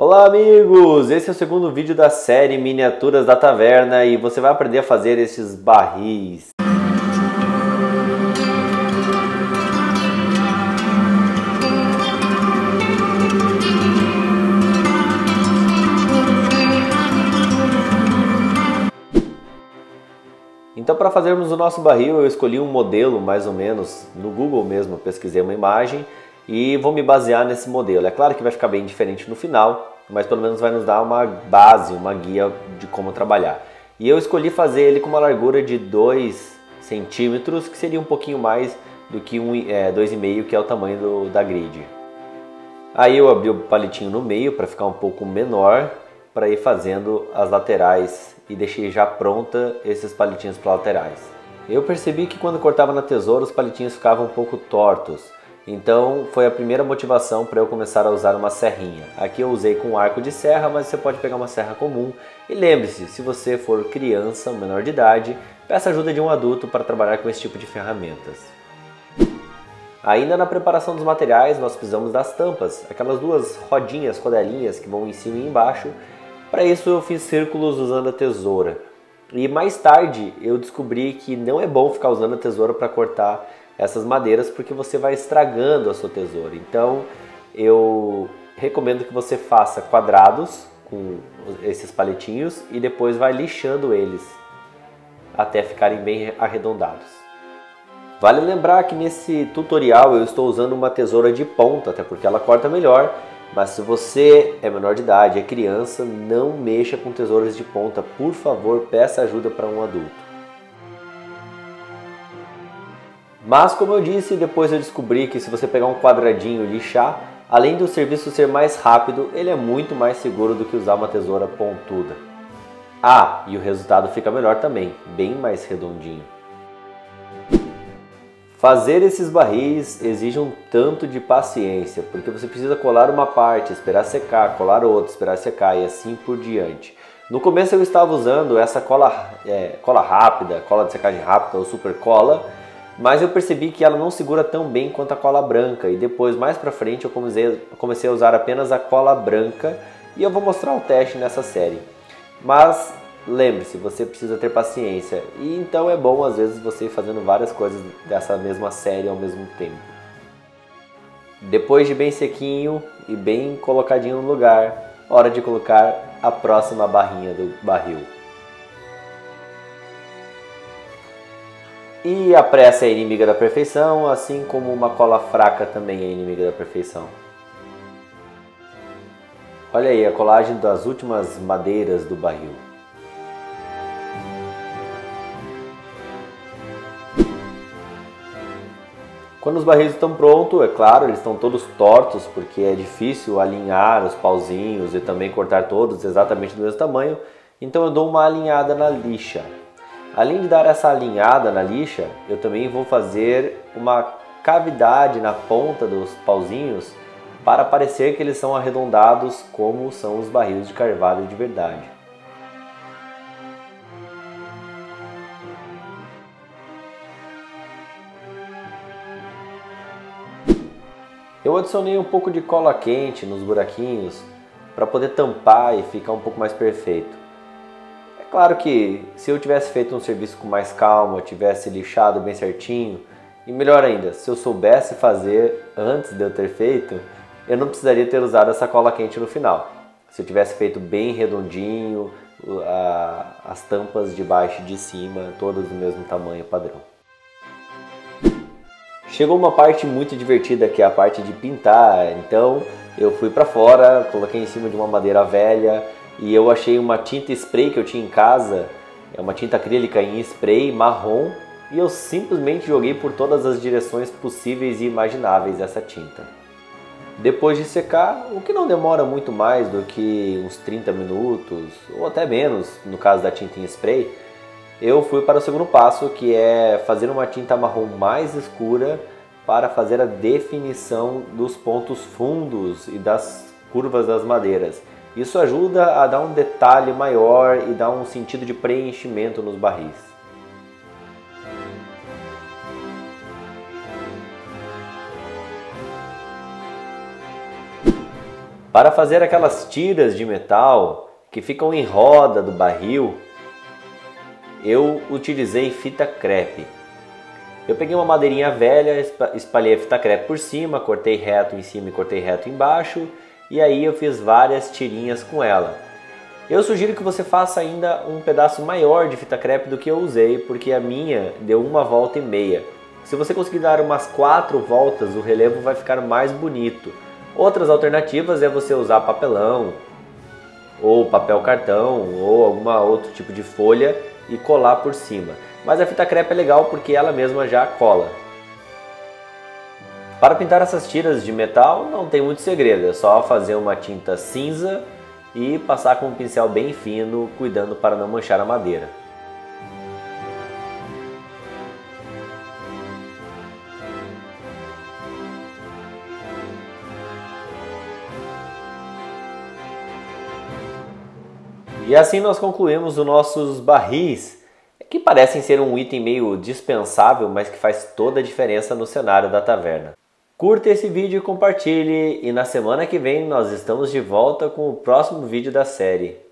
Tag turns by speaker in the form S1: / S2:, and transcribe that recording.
S1: Olá amigos, esse é o segundo vídeo da série Miniaturas da Taverna e você vai aprender a fazer esses barris. Então, para fazermos o nosso barril, eu escolhi um modelo mais ou menos no Google mesmo, pesquisei uma imagem e vou me basear nesse modelo. É claro que vai ficar bem diferente no final, mas pelo menos vai nos dar uma base, uma guia de como trabalhar. E eu escolhi fazer ele com uma largura de 2 centímetros, que seria um pouquinho mais do que 2,5, que é o tamanho da grid. Aí eu abri o palitinho no meio para ficar um pouco menor, para ir fazendo as laterais e deixei já pronta esses palitinhos para laterais. Eu percebi que quando cortava na tesoura os palitinhos ficavam um pouco tortos, então foi a primeira motivação para eu começar a usar uma serrinha. Aqui eu usei com arco de serra, mas você pode pegar uma serra comum. E lembre-se, se você for criança, menor de idade, peça ajuda de um adulto para trabalhar com esse tipo de ferramentas. Ainda na preparação dos materiais nós precisamos das tampas, aquelas duas rodinhas, rodelinhas que vão em cima e embaixo. Para isso eu fiz círculos usando a tesoura. E mais tarde eu descobri que não é bom ficar usando a tesoura para cortar essas madeiras porque você vai estragando a sua tesoura. Então eu recomendo que você faça quadrados com esses palitinhos e depois vai lixando eles até ficarem bem arredondados. Vale lembrar que nesse tutorial eu estou usando uma tesoura de ponta, até porque ela corta melhor. Mas se você é menor de idade, é criança, não mexa com tesouras de ponta. Por favor, peça ajuda para um adulto. Mas como eu disse, depois eu descobri que se você pegar um quadradinho e lixar, além do serviço ser mais rápido, ele é muito mais seguro do que usar uma tesoura pontuda. Ah, e o resultado fica melhor também, bem mais redondinho. Fazer esses barris exige um tanto de paciência, porque você precisa colar uma parte, esperar secar, colar outra, esperar secar e assim por diante. No começo eu estava usando essa cola rápida, cola de secagem rápida ou super cola, mas eu percebi que ela não segura tão bem quanto a cola branca e depois, mais pra frente, eu comecei a usar apenas a cola branca e eu vou mostrar o teste nessa série. Mas lembre-se, você precisa ter paciência e então é bom às vezes você ir fazendo várias coisas dessa mesma série ao mesmo tempo. Depois de bem sequinho e bem colocadinho no lugar, hora de colocar a próxima barrinha do barril. E a pressa é inimiga da perfeição, assim como uma cola fraca também é inimiga da perfeição. Olha aí a colagem das últimas madeiras do barril. Quando os barris estão prontos, é claro, eles estão todos tortos porque é difícil alinhar os pauzinhos e também cortar todos exatamente do mesmo tamanho, então eu dou uma alinhada na lixa. Além de dar essa alinhada na lixa, eu também vou fazer uma cavidade na ponta dos pauzinhos para parecer que eles são arredondados como são os barris de carvalho de verdade. Eu adicionei um pouco de cola quente nos buraquinhos para poder tampar e ficar um pouco mais perfeito. É claro que se eu tivesse feito um serviço com mais calma, tivesse lixado bem certinho, e melhor ainda, se eu soubesse fazer antes de eu ter feito, eu não precisaria ter usado essa cola quente no final. Se eu tivesse feito bem redondinho, as tampas de baixo e de cima, todas do mesmo tamanho padrão. Chegou uma parte muito divertida que é a parte de pintar, então eu fui para fora, coloquei em cima de uma madeira velha e eu achei uma tinta spray que eu tinha em casa, é uma tinta acrílica em spray marrom e eu simplesmente joguei por todas as direções possíveis e imagináveis essa tinta. Depois de secar, o que não demora muito mais do que uns 30 minutos ou até menos no caso da tinta em spray, eu fui para o segundo passo, que é fazer uma tinta marrom mais escura para fazer a definição dos pontos fundos e das curvas das madeiras. Isso ajuda a dar um detalhe maior e dar um sentido de preenchimento nos barris. Para fazer aquelas tiras de metal que ficam em roda do barril, eu utilizei fita crepe. Eu peguei uma madeirinha velha, espalhei a fita crepe por cima, cortei reto em cima e cortei reto embaixo, e aí eu fiz várias tirinhas com ela. Eu sugiro que você faça ainda um pedaço maior de fita crepe do que eu usei, porque a minha deu 1,5 voltas. Se você conseguir dar umas 4 voltas, o relevo vai ficar mais bonito. Outras alternativas é você usar papelão, ou papel cartão, ou algum outro tipo de folha e colar por cima. Mas a fita crepe é legal porque ela mesma já cola. Para pintar essas tiras de metal não tem muito segredo, é só fazer uma tinta cinza e passar com um pincel bem fino, cuidando para não manchar a madeira. E assim nós concluímos os nossos barris, que parecem ser um item meio dispensável, mas que faz toda a diferença no cenário da taverna. Curta esse vídeo e compartilhe, e na semana que vem nós estamos de volta com o próximo vídeo da série.